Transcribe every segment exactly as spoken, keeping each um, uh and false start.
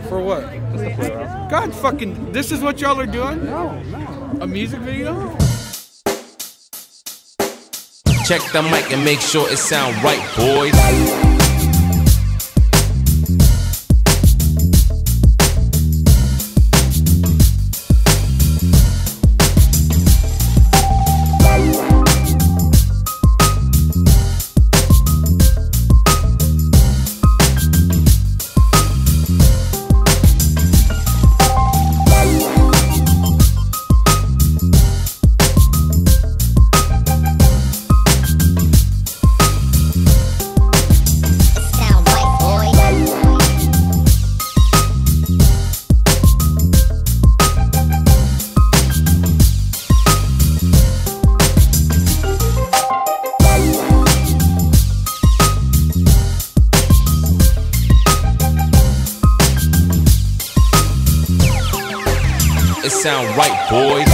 For what? Just to play around. God fucking, this is what y'all are doing? No, no. A music video? Check the mic and make sure it sound right, boys. It sound right, boys.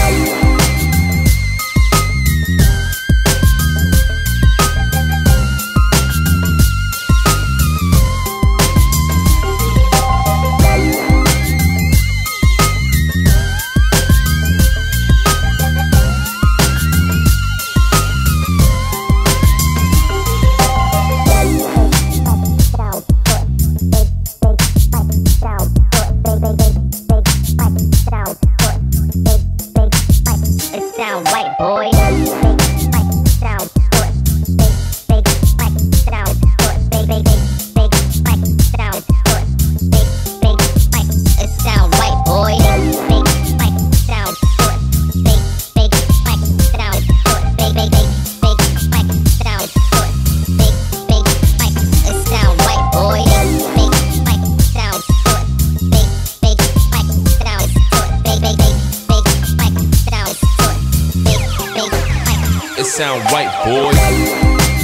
Sound white, boy. Sound it sound white, boy. Sound it sound white, boy. It sound right, boys.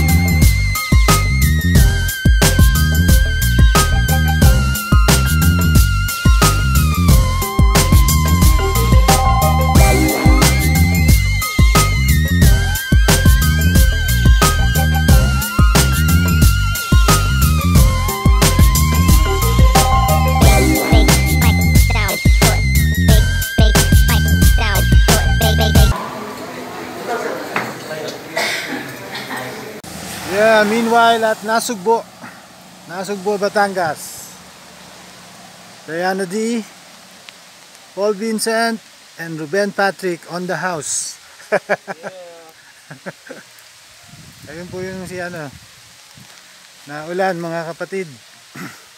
Yeah, meanwhile at Nasugbu, Nasugbu, Batangas, Diana D, Paul Vincent, and Ruben Patrick on the house. Ayun po yung si ano, na ulan mga kapatid.